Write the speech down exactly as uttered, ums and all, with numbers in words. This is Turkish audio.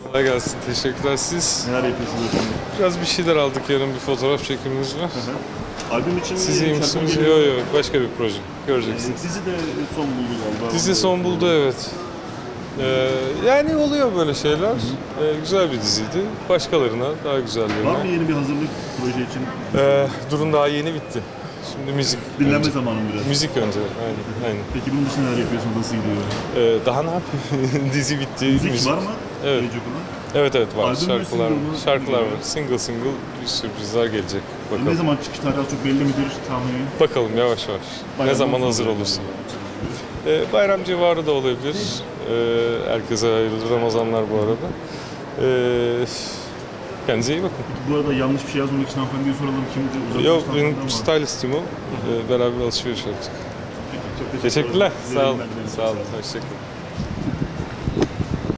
Kolay gelsin. Teşekkürler. Siz? Neler yapıyorsunuz efendim? Biraz bir şeyler aldık. Yarın bir fotoğraf çekimimiz var. Hı hı. Albüm için mi? Siz iyi misiniz? Yok yok. Başka bir proje. Göreceksiniz. Dizi de son buldu galiba. Dizi son buldu, evet. Ee, yani oluyor böyle şeyler. Ee, güzel bir diziydi. Başkalarına, daha güzellerine. Var mı yeni bir hazırlık proje için? Ee, Durun daha yeni bitti. Şimdi müzik. Dinlenme önce. zamanı mı biraz? Müzik önce. Aynen. Aynen. Peki bunun dışında neler yapıyorsunuz? Nasıl gidiyor? Ee, daha ne yapayım? Dizi bitti. Müzik, müzik var mı? Evet. Gelecek olan? Evet evet var. Albüm mü, Şarkılar, single mı? şarkılar var. Single single bir sürprizler gelecek. Ne Bakalım. zaman çıkış tarihi az çok belli midir tahmini? Bakalım yavaş yavaş. Bayram Ne zaman olsun hazır diye. olursa. Ee, bayram civarı da olabilir. Ee, herkese hayırlı Ramazanlar bu arada. Ee, kendinize iyi bakın. Peki bu arada yanlış bir şey yazmamak için hanımefendiye soralım. Kimdir? Uzak Yok, dıştan benim ama- stylistim o. Ee, beraber alışveriş yaptık. Peki, çok teşekkür Teşekkürler. ederim. Sağ olun. Yayınlar dilerim. Sağ olun. Hoşçakalın.